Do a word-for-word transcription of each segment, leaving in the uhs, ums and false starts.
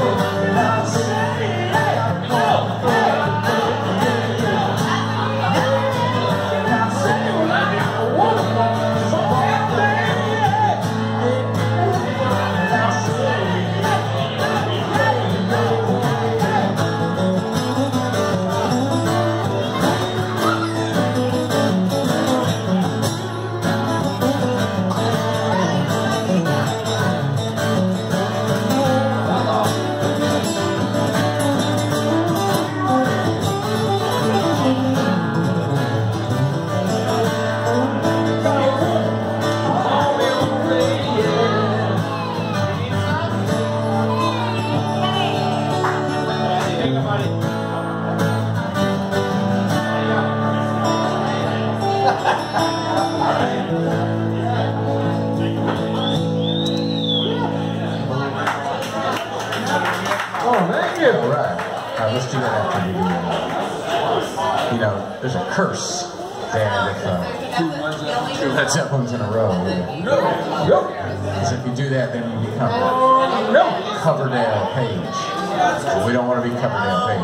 Let's do that after we do that. You know, there's a curse that if uh, two Led Zeppelins in a row, no, no. Because if you do that, then you become no. Coverdale Page. So we don't want to be Coverdale Page.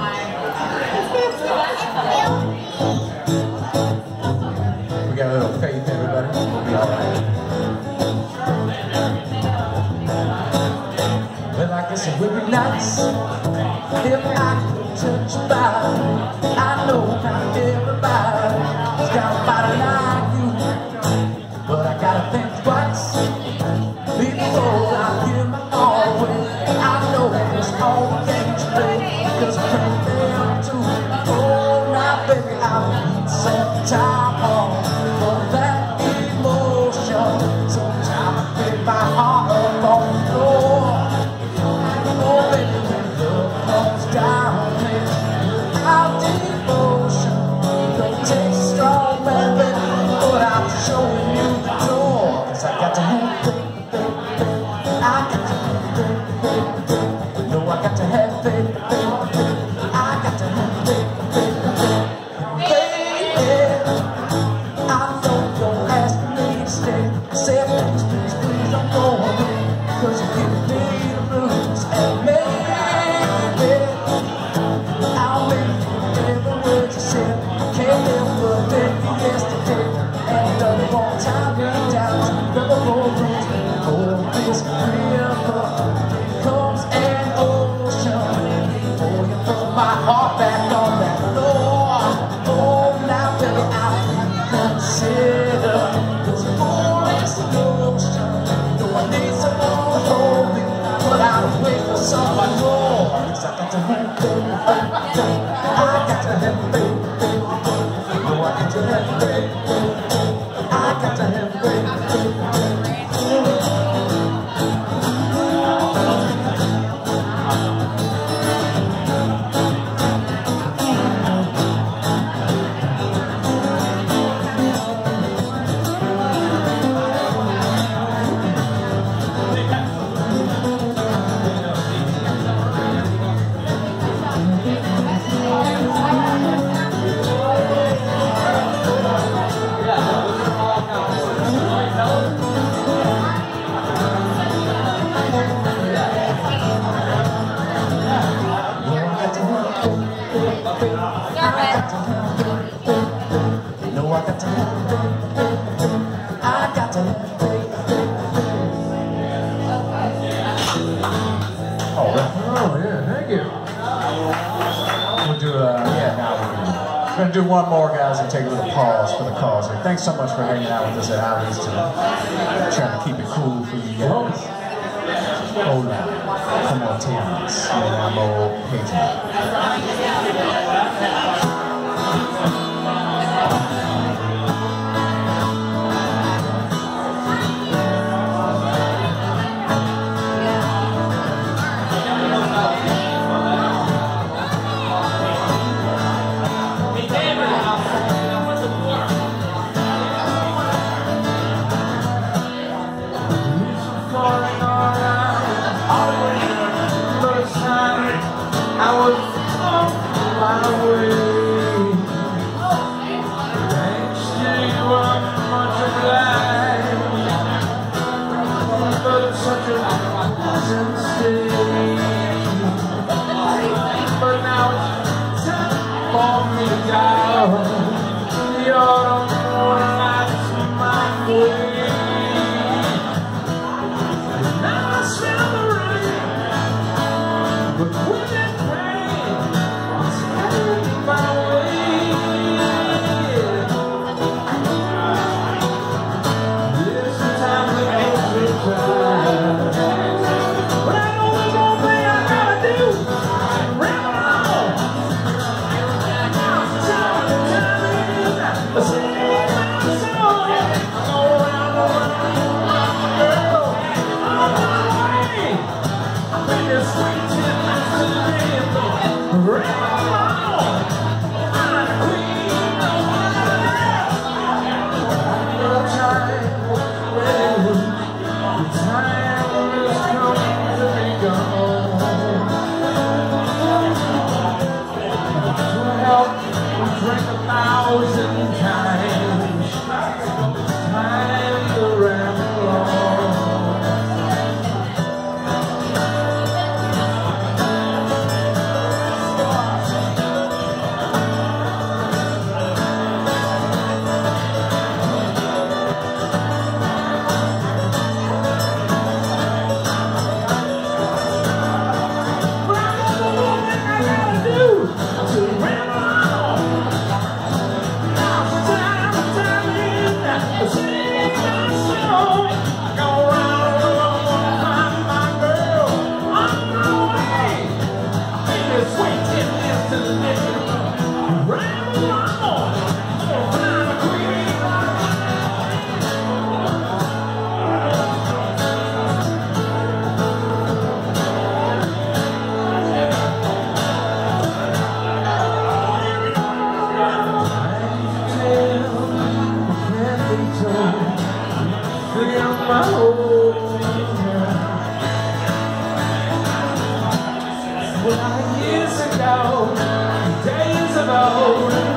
We got a little faith, everybody. We'll be all right. Well, I guess it would be nice if I could touch your body. I know not everybody's got a body like you, but I gotta think twice before I give my all away. I know it's all the games you play, cause I can't bear to. Oh, now baby, I need some time on for that emotion. Sometimes I get my heart up on the floor. Oh baby, when love comes down, our devotion don't take strong man, baby, but I'm showing you the door. Cause I got to have faith, faith, faith. I got to have faith, faith, faith. No, I got to have faith, faith, faith. I got to have faith, faith, faith. Baby, I know you're asking me to stay. I said, please, please, please, I'm going in. Cause you give me the blues and maybe I'll make every word you said. Can't live but baby yesterday. And another long time running down to the road. Oh, this river becomes an ocean. Oh, you throw my heart back on that floor. Oh, now baby, I consider this foolish notion. No, I need someone to hold me, but I'll wait for someone more. Cause I got to have faith, faith, faith. I got to have faith, faith, faith. No, I got to have faith, faith, faith. I got to have faith, faith, faith. We're going to do one more, guys, and take a little pause for the cause. And thanks so much for hanging out with us at Alley's today. Trying to keep it cool for you guys. Hold on. Come on, Terrence. And I'm old Patron. I was on my way. Thanks to you, I'm much obliged. But it's such a pleasant state. the autumn lights my way. Now I smell the rain, but when it rains, it's heading my way. Yes, sometimes it goes so tired, but I know there's one thing I gotta do. Drink a thousand times, time to ramble on. But I know what I gotta do to ramble on. My whole well, years ago, days of old.